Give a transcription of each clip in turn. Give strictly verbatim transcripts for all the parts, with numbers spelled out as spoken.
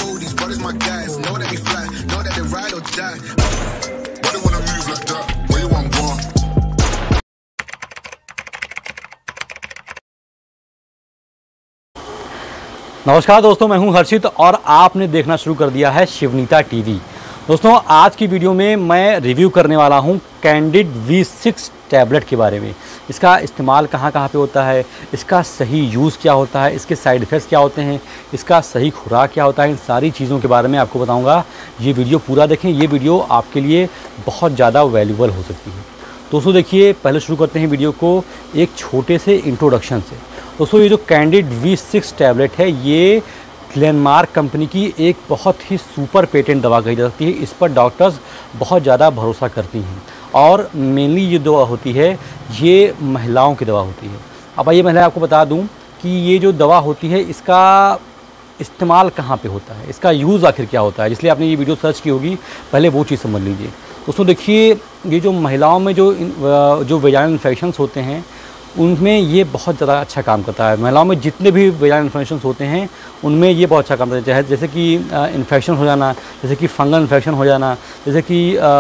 know these brothers my guys. Know that we fly, know that they ride or die. Why they wanna move like that? Where you want go? नमस्कार दोस्तों, मैं हूं हर्षित और आपने देखना शुरू कर दिया है शिवनीता टीवी। दोस्तों, आज की वीडियो में मैं रिव्यू करने वाला हूं कैंडिड वी सिक्स टैबलेट के बारे में। इसका इस्तेमाल कहां कहां पे होता है, इसका सही यूज़ क्या होता है, इसके साइड इफ़ेक्ट्स क्या होते हैं, इसका सही खुराक क्या होता है, इन सारी चीज़ों के बारे में आपको बताऊँगा। ये वीडियो पूरा देखें, ये वीडियो आपके लिए बहुत ज़्यादा वैल्यूबल हो सकती है। दोस्तों देखिए, पहले शुरू करते हैं वीडियो को एक छोटे से इंट्रोडक्शन से। दोस्तों, ये जो कैंडिड वी सिक्स टैबलेट है, ये ग्लेनमार्क कंपनी की एक बहुत ही सुपर पेटेंट दवा कही जा सकती है। इस पर डॉक्टर्स बहुत ज़्यादा भरोसा करती हैं और मेनली ये दवा होती है, ये महिलाओं की दवा होती है। अब आइए मैं आपको बता दूं कि ये जो दवा होती है, इसका इस्तेमाल कहाँ पे होता है, इसका यूज़ आखिर क्या होता है, इसलिए आपने ये वीडियो सर्च की होगी, पहले वो चीज़ समझ लीजिए। दोस्तों देखिए, ये जो महिलाओं में जो जो वेजाइनल इन्फेक्शंस होते हैं, उनमें ये बहुत ज़्यादा अच्छा काम करता है। महिलाओं में जितने भी वेजाइनल इन्फेक्शंस होते हैं, उनमें ये बहुत अच्छा काम करता है। जैसे कि इन्फेक्शन हो जाना, जैसे कि फंगल इन्फेक्शन हो जाना, जैसे कि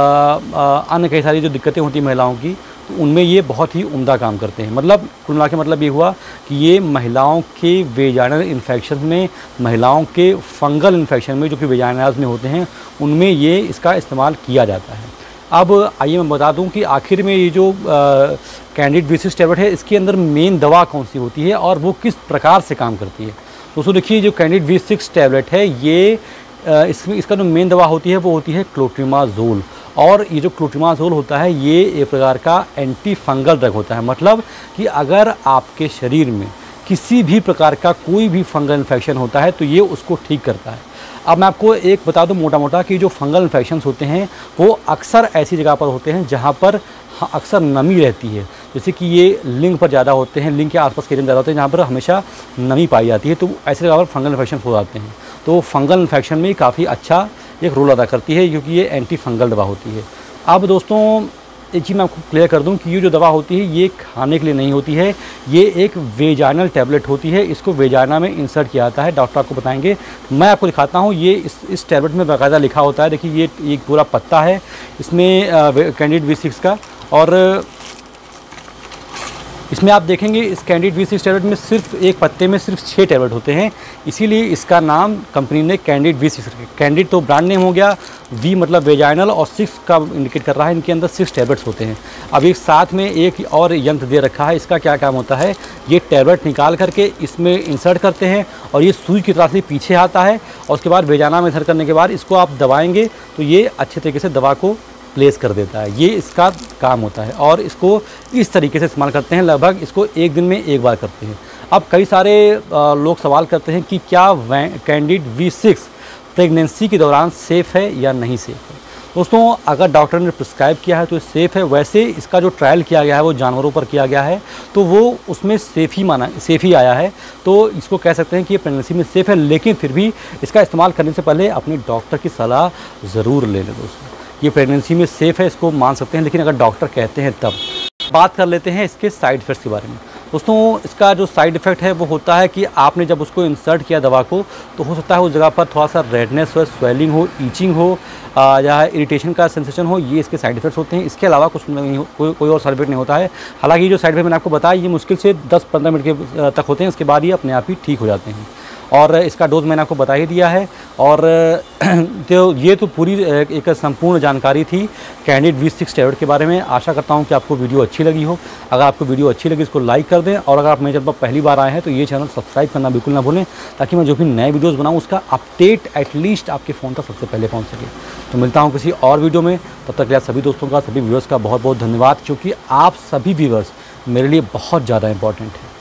अन्य कई सारी जो दिक्कतें होती हैं महिलाओं की, तो उनमें ये बहुत ही उम्दा काम करते हैं। मतलब कुल मिला के मतलब ये हुआ कि ये महिलाओं के वेजाइनल इन्फेक्शन में, महिलाओं के फंगल इन्फेक्शन में, जो कि वेजाइनास में होते हैं, उनमें ये इसका इस्तेमाल किया जाता है। अब आइए मैं बता दूं कि आखिर में ये जो कैंडिड वी सिक्स टैबलेट है, इसके अंदर मेन दवा कौन सी होती है और वो किस प्रकार से काम करती है। दोस्तों देखिए, जो कैंडिड वी सिक्स टैबलेट है, ये इसमें इसका जो मेन दवा होती है वो होती है क्लोट्रिमाजोल। और ये जो क्लोट्रिमाजोल होता है, ये एक प्रकार का एंटी फंगल ड्रग होता है। मतलब कि अगर आपके शरीर में किसी भी प्रकार का कोई भी फंगल इन्फेक्शन होता है, तो ये उसको ठीक करता है। अब मैं आपको एक बता दूं मोटा मोटा कि जो फंगल इन्फेक्शंस होते हैं, वो अक्सर ऐसी जगह पर होते हैं जहां पर अक्सर नमी रहती है। जैसे कि ये लिंग पर ज़्यादा होते हैं, लिंग के आसपास के एरिया में ज़्यादा होते हैं, जहाँ पर हमेशा नमी पाई जाती है, तो ऐसी जगह पर फंगल इन्फेक्शन हो जाते हैं। तो फंगल इन्फेक्शन में काफ़ी अच्छा एक रोल अदा करती है, क्योंकि ये एंटी फंगल दवा होती है। अब दोस्तों एक चीज़ मैं आपको क्लियर कर दूं कि ये जो दवा होती है, ये खाने के लिए नहीं होती है, ये एक वेजाइनल टैबलेट होती है। इसको वेजाइना में इंसर्ट किया जाता है, डॉक्टर आपको बताएंगे। मैं आपको दिखाता हूँ, ये इस इस टैबलेट में बाकायदा लिखा होता है। देखिए, ये एक पूरा पत्ता है इसमें कैंडिड वी सिक्स का, और इसमें आप देखेंगे इस कैंडिड वी सिक्स टैबलेट में सिर्फ एक पत्ते में सिर्फ छः टैबलेट होते हैं, इसीलिए इसका नाम कंपनी ने कैंडिड वी सिक्स। कैंडिड तो ब्रांड नेम हो गया, वी मतलब वेजाइनल, और सिक्स का इंडिकेट कर रहा है, इनके अंदर सिक्स टैबलेट्स होते हैं। अब एक साथ में एक और यंत्र दे रखा है, इसका क्या काम होता है, ये टैबलेट निकाल करके इसमें इंसर्ट करते हैं और ये सुई की तरह से पीछे आता है, और उसके बाद वेजाइना में इंसर्ट करने के बाद इसको आप दबाएंगे तो ये अच्छे तरीके से दवा को प्लेस कर देता है। ये इसका काम होता है और इसको इस तरीके से इस्तेमाल करते हैं, लगभग इसको एक दिन में एक बार करते हैं। अब कई सारे लोग सवाल करते हैं कि क्या कैंडिड वी सिक्स प्रेगनेंसी के दौरान सेफ़ है या नहीं सेफ़ है। दोस्तों, अगर डॉक्टर ने प्रिस्क्राइब किया है तो सेफ़ है। वैसे इसका जो ट्रायल किया गया है वो जानवरों पर किया गया है, तो वो उसमें सेफ़ ही माना सेफ़ ही आया है, तो इसको कह सकते हैं कि ये प्रेगनेंसी में सेफ़ है। लेकिन फिर भी इसका इस्तेमाल करने से पहले अपने डॉक्टर की सलाह ज़रूर ले लें। दोस्तों, ये प्रेगनेंसी में सेफ़ है, इसको मान सकते हैं, लेकिन अगर डॉक्टर कहते हैं तब। बात कर लेते हैं इसके साइड इफ़ेक्ट्स के बारे में। दोस्तों, इसका जो साइड इफ़ेक्ट है वो होता है कि आपने जब उसको इंसर्ट किया दवा को, तो हो सकता है उस जगह पर थोड़ा सा रेडनेस हो, स्वेलिंग हो, ईचिंग हो, या इरिटेशन का सेंसेशन हो। ये इसके साइड इफ़ेक्ट्स होते हैं। इसके अलावा कुछ नहीं, कोई कोई और साइड इफेक्ट नहीं होता है। हालांकि जो साइड इफेक्ट मैंने आपको बताया, ये मुश्किल से दस पंद्रह मिनट के तक होते हैं, उसके बाद ये अपने आप ही ठीक हो जाते हैं। और इसका डोज मैंने आपको बता ही दिया है। और तो ये तो पूरी एक संपूर्ण जानकारी थी कैंडिड वी सिक्स टैबलेट के बारे में। आशा करता हूँ कि आपको वीडियो अच्छी लगी हो। अगर आपको वीडियो अच्छी लगी, इसको लाइक कर दें, और अगर आप मेरे चैनल पर पहली बार आए हैं तो ये चैनल सब्सक्राइब करना बिल्कुल ना भूलें, ताकि मैं जो भी नए वीडियोज़ बनाऊँ उसका अपडेट एटलीस्ट आपके फ़ोन तक सबसे पहले पहुँच सके। तो मिलता हूँ किसी और वीडियो में, तब तक के लिए सभी दोस्तों का, सभी व्यूअर्स का बहुत बहुत धन्यवाद, क्योंकि आप सभी व्यूअर्स मेरे लिए बहुत ज़्यादा इंपॉर्टेंट है।